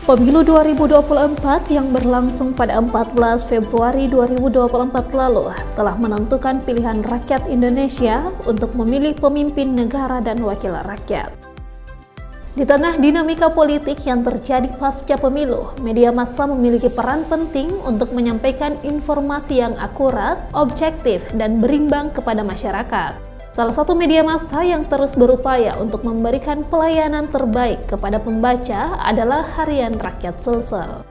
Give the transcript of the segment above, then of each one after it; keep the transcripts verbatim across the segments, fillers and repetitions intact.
Pemilu dua ribu dua puluh empat yang berlangsung pada empat belas Februari dua ribu dua puluh empat lalu telah menentukan pilihan rakyat Indonesia untuk memilih pemimpin negara dan wakil rakyat. Di tengah dinamika politik yang terjadi pasca pemilu, media massa memiliki peran penting untuk menyampaikan informasi yang akurat, objektif, dan berimbang kepada masyarakat. Salah satu media massa yang terus berupaya untuk memberikan pelayanan terbaik kepada pembaca adalah Harian Rakyat Sulsel.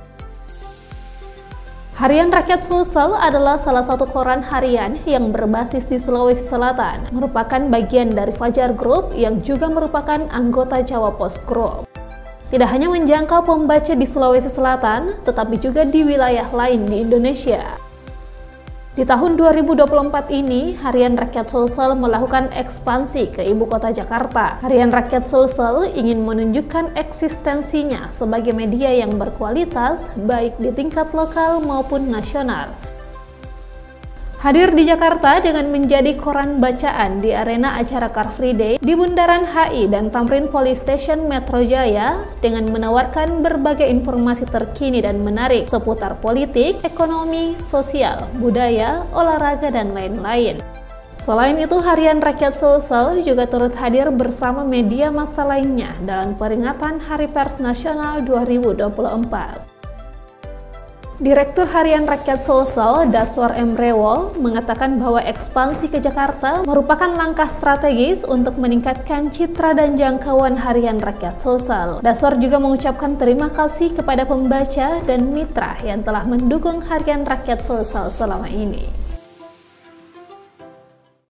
Harian Rakyat Sulsel adalah salah satu koran harian yang berbasis di Sulawesi Selatan, merupakan bagian dari Fajar Group yang juga merupakan anggota Jawa Post Group. Tidak hanya menjangkau pembaca di Sulawesi Selatan, tetapi juga di wilayah lain di Indonesia. Di tahun dua ribu dua puluh empat ini, Harian Rakyat Sulsel melakukan ekspansi ke ibu kota Jakarta. Harian Rakyat Sulsel ingin menunjukkan eksistensinya sebagai media yang berkualitas, baik di tingkat lokal maupun nasional. Hadir di Jakarta dengan menjadi koran bacaan di arena acara Car Free Day di Bundaran H I dan Tamrin Police Station Metro Jaya dengan menawarkan berbagai informasi terkini dan menarik seputar politik, ekonomi, sosial, budaya, olahraga, dan lain-lain. Selain itu, Harian Rakyat Sulsel juga turut hadir bersama media massa lainnya dalam peringatan Hari Pers Nasional dua ribu dua puluh empat. Direktur Harian Rakyat Sulsel, Daswar Emrewo, mengatakan bahwa ekspansi ke Jakarta merupakan langkah strategis untuk meningkatkan citra dan jangkauan Harian Rakyat Sulsel. Daswar juga mengucapkan terima kasih kepada pembaca dan mitra yang telah mendukung Harian Rakyat Sulsel selama ini.